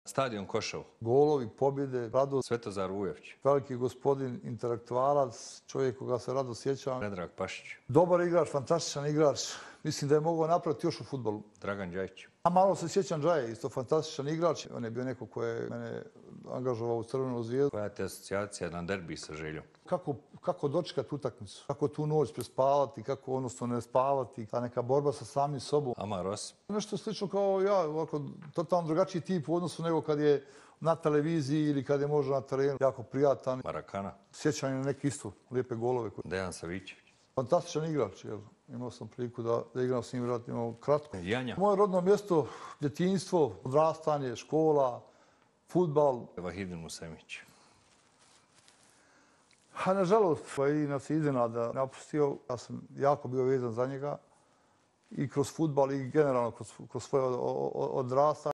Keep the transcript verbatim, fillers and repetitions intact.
Stadion Koševo. Golovi, pobjede, radost. Svetozar Vujović. Veliki gospodin, intelektualac, čovjek koga se rado sjećam. Predrag Pašić. Dobar igrač, fantastičan igrač. Mislim da je mogao napraviti još u fudbalu. Dragan Đajić. A malo se sjećam Džaje, isto fantastičan igrač. On je bio neko ko je mene angažovao u Crvenu zvijezdu. Koja je te asocijacija na derbi sa Željom? Kako, kako dočekati utakmicu, kako tu noć prespavati, kako odnosno ne spavati, ta neka borba sa samim sobom. Amar Osim. Nešto slično kao ja, ovako, totalno drugačiji tip u odnosu nego kad je na televiziji ili kad je možda na terenu. Jako prijatan. Marakana. Sjećanje na neke isto lijepe golove. Dejan Savićević. Fantastičan igrač, jel? Imao sam priliku da, da igram s njim vjerojatno kratko. Janja. Moje rodno mjesto, djetinjstvo, odrastanje, škola, fudbal. Vahidin Musemić. A nažalost, i nas je iznenada napustio. Ja sam jako bio vezan za njega i kroz fudbal i generalno kroz, kroz svoje odrastanje.